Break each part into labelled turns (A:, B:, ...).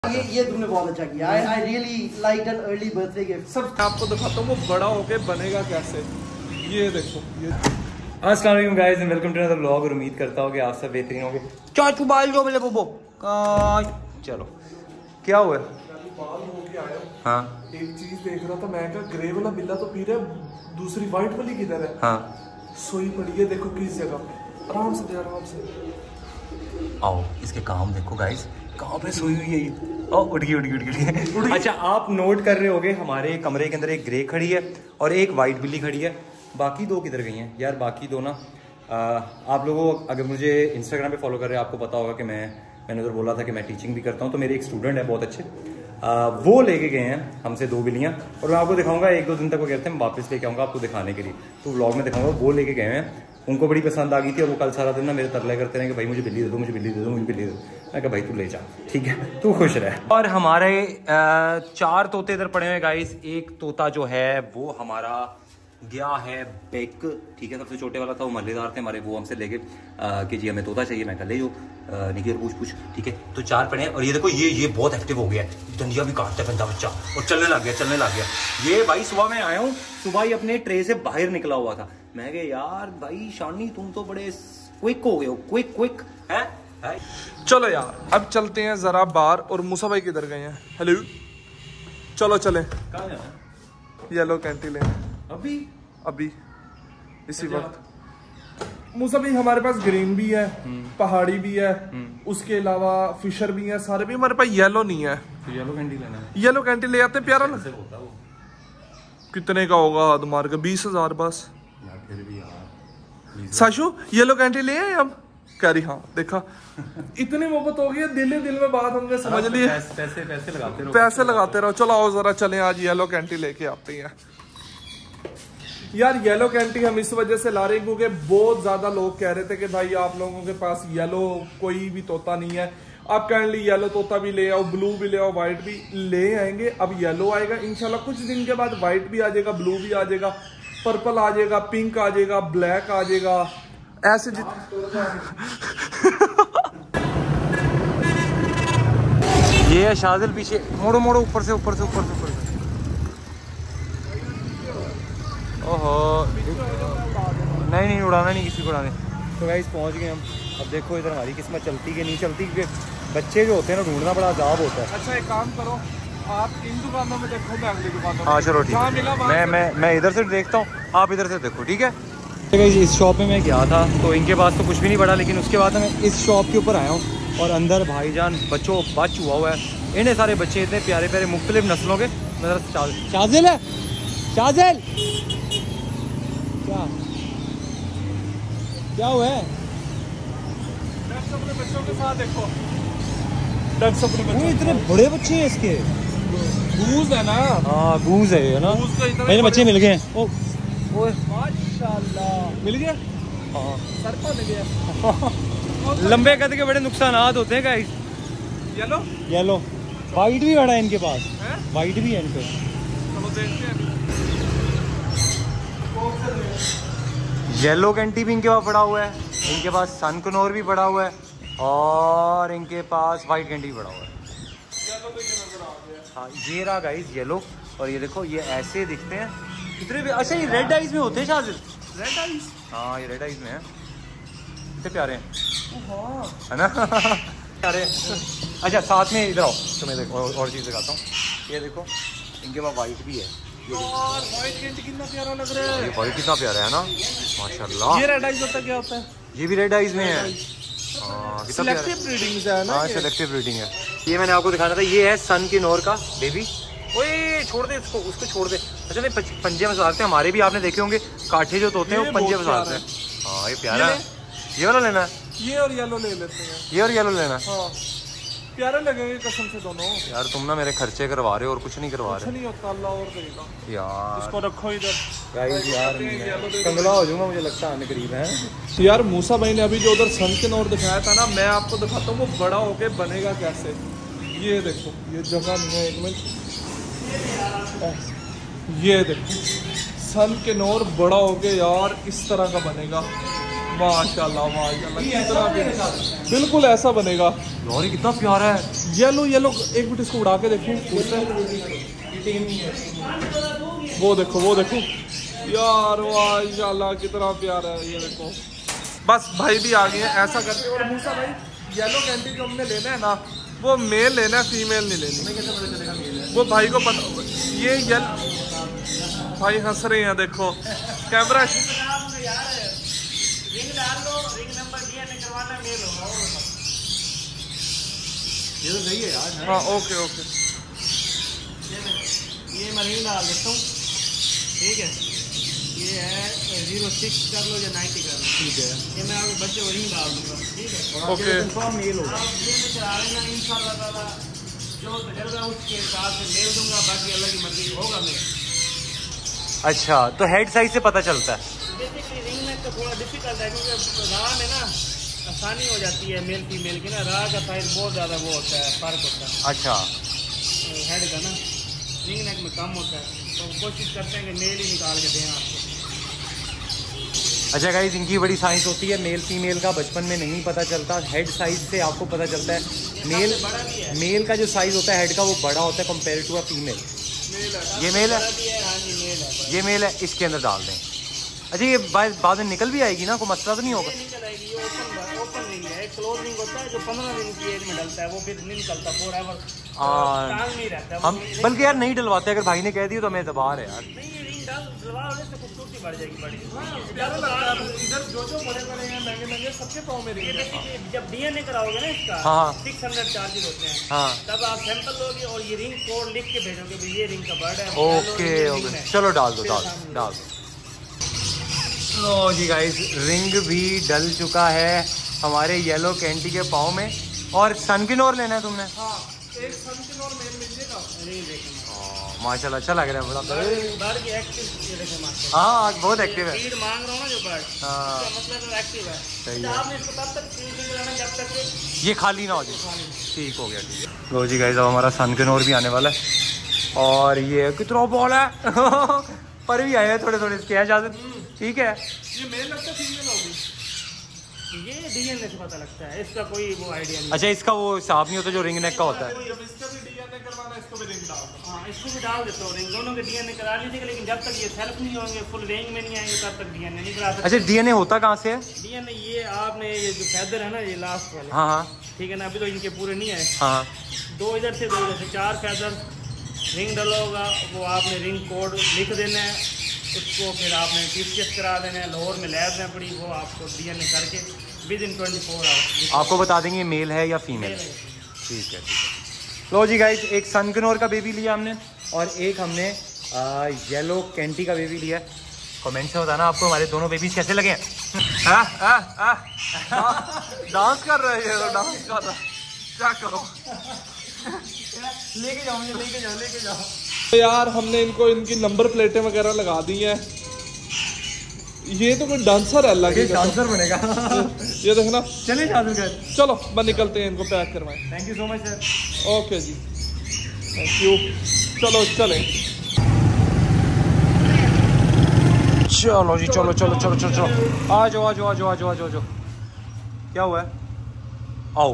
A: ये तुमने बहुत अच्छा किया। I really like an early birthday gift.
B: सब आपको दिखाता हूँ वो बड़ा होके बनेगा कैसे। ये देखो ये।
C: अस्सलाम वालेकुम guys and welcome to another vlog. और उम्मीद करता हूँ कि आप सब बेहतरीन होंगे। चाचू बाल जो बोले बोबो चलो क्या हुआ? हाँ
B: एक चीज देख रहा था मैं, क्या ग्रे वाला बिल्ला तो पी रहा है, दूसरी व्हाइट वाली किधर है?
C: हाँ
B: सोई पड़ी है, देखो किस जगह पे। आराम से दे, आराम से।
C: आओ इसके काम देखो गाइस, कहाँ पे सोई हुई है ये। ओ उठ गई। अच्छा आप नोट कर रहे होगे हमारे कमरे के अंदर एक ग्रे खड़ी है और एक वाइट बिल्ली खड़ी है। बाकी दो किधर गई हैं यार? बाकी दो ना आप लोगों अगर मुझे इंस्टाग्राम पे फॉलो कर रहे हैं आपको पता होगा कि मैंने उधर बोला था कि मैं टीचिंग भी करता हूँ। तो मेरे एक स्टूडेंट है बहुत अच्छे, वो लेके गए हैं हमसे दो बिल्लियाँ और मैं आपको दिखाऊंगा। एक दो दिन तक वो कहते हैं मैं वापस लेके आऊँगा आपको दिखाने के लिए, तो व्लॉग में दिखाऊंगा। वो लेके गए हैं, उनको बड़ी पसंद आ गई थी और वो कल सारा दिन ना मेरे तरले करते रहे कि भाई मुझे बिल्ली दे दो, मुझे बिल्ली दे दो, मुझे बिल्ली दे दो। मैं कहा भाई तू ले जा, ठीक है तू खुश रह। और हमारे 4 तोते इधर पड़े हुए गाइस। एक तोता जो है वो हमारा गया है बेक, ठीक है, सबसे छोटे वाला था वो मजेदार थे हमारे, वो हमसे लेके कि जी हमें तोता चाहिए। मैं कहा ले जो निकल पूछ, ठीक है। तो 4 पड़े हैं और ये देखो ये बहुत एक्टिव हो गया है, डंडिया भी काटता है गंदा बच्चा और चलने लग गया। ये भाई सुबह मैं आया हूँ, सुबह ही अपने ट्रे से बाहर निकला हुआ था। मैं कहा यार भाई शानी तुम तो बड़े क्विक हो गए हो, क्विक है।
B: चलो यार अब चलते हैं जरा बाहर। और मूसा भाई किधर गए हैं? हेलो चलो चले।
C: कहाँ जाना है?
B: येलो कैंटी लेने अभी इसी वक्त। मूसा भाई हमारे पास ग्रीन भी है, पहाड़ी भी है, उसके अलावा फिशर भी है, सारे भी। हमारे पास येलो नहीं है।
C: तो येलो कैंडी लेना है।
B: येलो कैंटी ले आते, प्यारा लगता है। कितने का होगा? हाथ मार के 20,000 बस।
C: फिर भी यार
B: साशु येलो कैंटी ले आए हम? कह रही हाँ देखा इतनी मोहब्बत हो गई है, दिल में बात हमने समझ ली। पैसे लगाते रहो। चलो आओ जरा चलें, आज येलो कैंटी लेके आते हैं। यार येलो कैंटी हम इस वजह से ला रहे हैं क्योंकि बहुत ज्यादा लोग कह रहे थे कि भाई आप लोगों के पास येलो कोई भी तोता नहीं है। आप काइंडली येलो तोता भी ले आओ, ब्लू भी ले आओ, व्हाइट भी ले आएंगे। अब येलो आएगा इंशाल्लाह, कुछ दिन के बाद व्हाइट भी आ जाएगा, ब्लू भी आ जाएगा, पर्पल आ जाएगा, पिंक आ जाएगा, ब्लैक आ जाएगा, ऐसे
C: ये है शाजिल पीछे। मोड़ो ऊपर से। ओहो नहीं उड़ाना नहीं, किसी को उड़ाने। तो गाइस पहुंच गए हम। अब देखो इधर हमारी किस्मत चलती कि नहीं चलती, क्योंकि बच्चे जो होते हैं ना ढूंढना बड़ा अजाब होता है।
B: अच्छा एक काम करो, आप इन दुकानों में देखो, मैं अगली दुकान में।
C: हाँ चलो ठीक है, मैं इधर से देखता हूँ, आप इधर से देखो, ठीक है। इस शॉप में मैं गया था तो इनके पास तो कुछ भी नहीं पड़ा, लेकिन उसके बाद मैं इस शॉप के ऊपर आया हूँ और अंदर भाईजान बच्चों बच हुआ है। इन्हें सारे बच्चे इतने प्यारे प्यारे मुख्तलिफ नस्लों के। शाजिल है, शाजिल क्या हुआ है?
B: अपने बच्चों के साथ देखो,
C: इतने बड़े बच्चे हैं इसके।
B: गूज है ना?
C: हाँ गूज है ना, मेरे बच्चे मिल गए हैं।
B: माशाल्लाह मिल गया।
C: हाँ
B: सर पर मिल गया।
C: लंबे कद के बड़े नुकसानात होते हैं गाइस। येलो वाइट भी बड़ा है इनके पास, वाइट भी है इनके।
B: चलो देखते हैं।
C: येलो कैंटी भी इनके पास पड़ा हुआ है, इनके पास सन कनोर भी पड़ा हुआ है और इनके पास वाइट कैंडी भी पड़ा हुआ है। हाँ ये रहा गाइस येलो। और ये देखो ये ऐसे दिखते हैं कितने भी। अच्छा ये रेड आइज में होते हैं शायद।
B: Red eyes?
C: हाँ ये रेड आइज में है। कितने प्यारे हैं है ना प्यारे। अच्छा साथ में इधर आओ तो मैं देखो और चीज़ दिखाता हूँ। ये देखो इनके पास वाइट भी है।
B: यार व्हाइट कैंटी कितना प्यारा लग रहा है।
C: ये व्हाइट कितना प्यारा है ना, माशाल्लाह।
B: ये रेड आइज होता क्या होता है?
C: ये भी रेड आइज में है।
B: सेलेक्टिव ब्रीडिंग है ना?
C: हाँ सेलेक्टिव ब्रीडिंग है। ये मैंने आपको दिखाना था, ये है सन की नोर का बेबी। ओए छोड़ दे उसको छोड़ दे। अच्छा नहीं पंजे में सुधारते हैं, हमारे भी आपने देखे होंगे काठे जो तोते हैं वो पंजे में सुधारते हैं। हाँ ये प्यारा है। ये वाला लेना है?
B: ये और येलो ले लेते हैं।
C: ये और येलो लेना है?
B: हाँ प्यारे लगेंगे कसम से दोनों।
C: यार तुम ना मेरे खर्चे करवा रहे हो और कुछ नहीं करवा रहे।
B: कुछ नहीं होता, अल्लाह और देगा
C: यार।
B: इसको रखो इधर
C: गाइस यार कंगला हो जाऊंगा मुझे लगता है आने करीब है।
B: यार मूसा भाई ने अभी जो उधर सन के नोर दिखाया था ना, मैं आपको दिखाता हूँ वो बड़ा होके बनेगा कैसे। ये देखो ये जगह नहीं है, एक मिनट। ये देखो सन के नोर बड़ा होके यार इस तरह का बनेगा माशाल्लाह माशाल्लाह कितना प्यारा। बिल्कुल ऐसा बनेगा
C: यार, कितना प्यारा है।
B: येलो येलो, एक मिनट इसको उड़ा के देखो। वो देखो यार, माशाल्लाह कितना प्यारा है। ये देखो, बस भाई भी आ गए हैं ऐसा करके। और मूसा भाई, येलो कैंटी जो हमने लेना है ना, वो मेल लेना है, फीमेल नहीं लेनी। वो भाई को पता, ये भाई हंस रहे हैं, देखो कैमरा।
C: ये तो सही है यार।
B: हाँ ओके।
A: ये मैं रिंग डाल देता हूँ, ठीक है। ये है 06 कर लो या 90 कर लो,
C: ठीक है।
A: ये मैं आपके बच्चे को रिंग डाल दूंगा, ठीक है।
B: ओके।
A: कंफर्म मेल होगा। ये मैं चला लेना इंशाल्लाह ताला, जो तजर्बा उसके हिसाब से मेल दूंगा, बाकी अल्लाह की मर्जी होगा मेल।
C: अच्छा, तो हेड साइज से पता चलता है।
A: बेसिकली रिंग नेक का थोड़ा डिफिकल्ट है, क्योंकि राह में ना आसानी हो जाती है मेल फीमेल की ना, राह का साइज बहुत ज़्यादा वो होता है, फर्क होता है।
C: अच्छा,
A: हेड का ना रिंग नेक में कम होता है, तो कोशिश करते हैं कि मेल ही निकाल के दें आपको।
C: अच्छा गाइस, इनकी बड़ी साइंस होती है। मेल फीमेल का बचपन में नहीं पता चलता, हेड साइज से आपको पता चलता है। मेल का जो साइज होता है हेड का, वो बड़ा होता है कंपेयर टू अ फीमेल। ये मेल है, ये मेल है, इसके अंदर डाल दें। अच्छा, ये बाद में निकल भी आएगी ना, कोई मसला तो नहीं होगा?
A: निकल आएगी, ये ओपन रिंग है। एक क्लोज रिंग होता है जो 15 दिन की एज में डलता है, वो फिर नहीं निकलता फॉरएवर, टांग नहीं रहता है।
C: हम बल्कि यार नहीं डलवाते, अगर भाई ने कह दिया तो हमें एतबार है यार।
A: नहीं, ये रिंग डलवा से खूबसूरती बढ़ जाएगी बड़ी।
B: इधर जो बड़े हैं महंगे सबके पाँव में रिंग है।
A: जब डीएनए कराओगे ना इसका,
C: हाँ
A: 600 चार्जेस होते हैं,
C: हाँ,
A: तब आप सैंपल लोगे और ये रिंग कोड लिख के भेजोगे, भाई ये रिंग का बर्ड है।
C: ओके, चलो डाल दो। लो जी गाइस, रिंग भी डल चुका है हमारे येलो कैंटी के पाँव में। और सनकिनोर लेना है तुमने?
B: हाँ, एक सनकिनोर मेल मिलेगा।
C: माशाल्लाह, अच्छा लग रहा है बड़ा।
A: बर्ड की एक्टिव,
C: हाँ बहुत एक्टिव है।
A: फीड मांग रहा हूँ ना जो बर्ड,
C: हाँ
A: मतलब एक्टिव है।
C: सही है।
A: आपने इसको तब तक फीड कराना जब तक
C: ये खाली ना हो जाए। ठीक हो गया, ठीक है। लो जी गाइस, अब हमारा सनकिनोर भी आने वाला है। और ये कितना बॉल है पर भी आए हैं थोड़े थोड़े इसके इजाजत, ठीक है।
B: ये मेल लगता है, फीमेल होगी?
A: ये डीएनए से पता लगता है, इसका कोई वो आइडिया नहीं।
C: अच्छा, इसका वो हिसाब नहीं होता जो रिंग नेक का होता है।
B: जब इसका भी डीएनए करवाना है, इसको भी रिंग डाल दो।
A: हाँ, इसको भी डाल देता हूँ रिंग, दोनों के डीएनए करा लीजिएगा, लेकिन जब तक ये सेल्फ नहीं होंगे, फुल रेंज में नहीं आएंगे, तब तक डीएनए नहीं करा सकते।
C: अच्छा, डीएनए होता कहाँ से है?
A: डीएनए ये आपने ये जो फैदर है ना, ये लास्ट वाले,
C: हाँ हाँ
A: ठीक है ना, अभी तो इनके पूरे नहीं आए।
C: हाँ,
A: 2 इधर से 2 इधर से 4 फैदर, रिंग डला होगा, वो आपने रिंग कोड लिख देना है, उसको फिर आपने टेस्ट करा देना है। लाहौर में लैब में पड़ी, वो आपको डीएनए करके विदिन 24 आवर्स
C: आपको बता देंगे मेल है या फीमेल है। ठीक है, ठीक है। लो जी गाइस, एक सनकिनोर का बेबी लिया हमने और एक हमने येलो कैंटी का बेबी लिया। कमेंट में बताना आपको हमारे दोनों बेबीज कैसे लगे हैं।
B: डांस कर रहे हैं, डांस कर रहा, क्या करो।
A: लेके जाओ।
B: तो यार हमने इनको इनकी नंबर प्लेटें वगैरह लगा दी हैं। ये तो कोई डांसर है, अल्लाह की
C: डांसर बनेगा।
B: ये देखना।
C: चले जादूगर,
B: चलो बस निकलते हैं, इनको पैक करवाएं।
C: Thank you so much sir.
B: Okay जी, थैंक यू। चलो चलें।
C: चलो जी, चलो। आ जाओ। क्या हुआ है? आओ।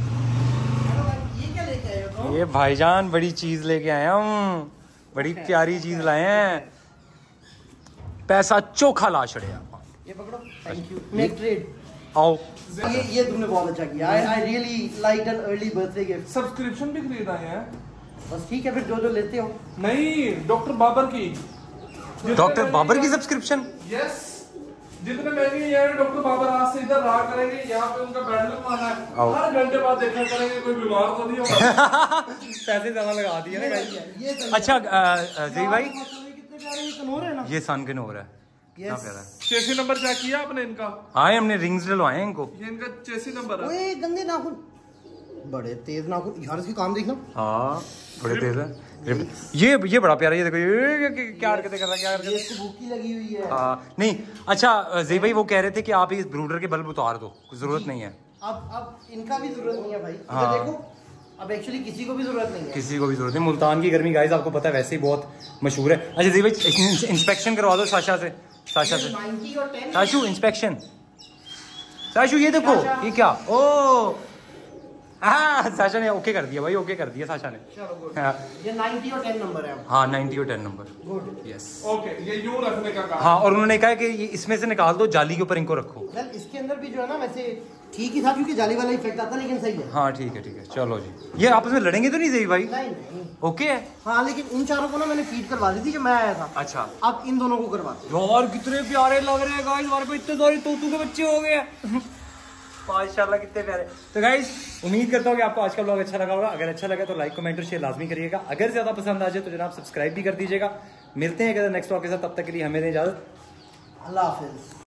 C: ये भाईजान बड़ी चीज लेके आए हम, बड़ी प्यारी चीज लाए हैं। पैसा चोखा ला छड़े आप।
A: ये पकड़ो, थैंक यू। Make trade.
C: आओ।
A: ये तुमने बहुत अच्छा किया। I really like an early birthday gift.
B: Subscription भी खरीद आए हैं।
A: बस ठीक है, फिर जो लेते हो।
B: नहीं, डॉक्टर बाबर की।
C: डॉक्टर बाबर की सब्सक्रिप्शन?
B: यस, जितने महंगे ये डॉक्टर बाबर आज से इधर रहा करेंगे, यहाँ पे उनका बेड लगवाना है, हर घंटे बाद देखा करेंगे कोई बीमार तो नहीं होगा।
C: पैसे ज्यादा लगा दिए ना
A: ये
C: अच्छा जी भाई,
A: कितने प्यारे ये कनोर है ना,
C: ये सनकिनोर है।
A: यस।
B: चेसी नंबर चेक किया आपने इनका?
C: हाँ, हमने रिंग्स डलवाए इनको।
B: ये इनका चेसी नंबर है।
A: ओए गंदे नाखून, बड़े तेज नाखून यार, इसके काम देखना।
C: हाँ बड़े तेज है। ये बड़ा प्यारा, ये देखो ये क्या हरकतें कर रहा है, क्या हरकतें।
A: इसको भूखी लगी हुई है।
C: नहीं अच्छा, जी भाई वो कह रहे थे कि आप इस ब्रूडर के बल्ब उतार दो, जरूरत नहीं है।
A: अब इनका भी जरूरत नहीं है भाई।
C: हाँ।
A: देखो, अब एक्चुअली किसी को भी जरूरत नहीं है।
C: किसी को भी जरूरत नहीं। मुल्तान की गर्मी गाइस आपको पता है वैसे ही बहुत मशहूर है। अच्छा जी भाई, इंस्पेक्शन करवा दो साशा से।
A: 90 और 10
C: साशू इंस्पेक्शन। साशु ये देखो ये क्या, ओ हाँ साशा ने ओके कर दिया भाई, ओके कर दिया साशा ने। हाँ।
D: ये 90 और 10 नंबर है।
C: हाँ 90 और 10 नंबर।
D: गुड।
C: यस
B: ओके, ये यूं रखने का काम।
C: हाँ, और उन्होंने कहा कि ये इसमें से निकाल दो, जाली के ऊपर इनको रखो।
D: वेल इसके अंदर भी जो है ना वैसे ठीक ही था, क्योंकि जाली वाला इफेक्ट आता, लेकिन सही है।
C: हाँ ठीक है चलो जी। ये आपस में लड़ेंगे तो नहीं सही भाई?
D: नहीं
C: ओके है।
D: हाँ, लेकिन इन चारों को ना मैंने फीड करवा दी थी जब मैं आया था।
C: अच्छा,
D: अब इन दोनों को करवाते हैं।
C: यार कितने प्यारे लग रहे हैं गाइस, हमारे पे इतने सारे तोतू के बच्चे हो गए माशाल्लाह कितने प्यारे। तो गाइस उम्मीद करता हूँ कि आपको आज का व्लॉग अच्छा लगा होगा। अगर अच्छा लगा तो लाइक कमेंट और शेयर लाजमी करिएगा। अगर ज्यादा पसंद आ जाए तो जनाब सब्सक्राइब भी कर दीजिएगा। मिलते हैं नेक्स्ट व्लॉग के साथ, तब तक के लिए हमें दें इजाजत।
D: अल्लाह हाफिज।